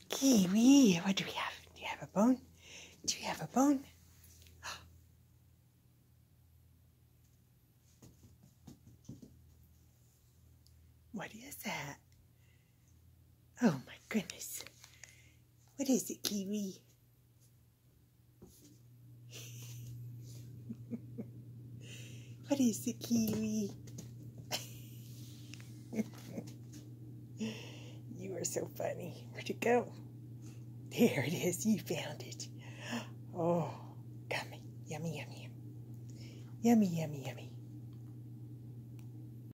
Kiwi, what do we have? Do you have a bone? Do you have a bone? What is that? Oh my goodness. What is it, Kiwi? What is it, Kiwi? You are so funny. Where'd it go? There it is. You found it. Oh, yummy, yummy, yummy. Yummy, yummy, yummy.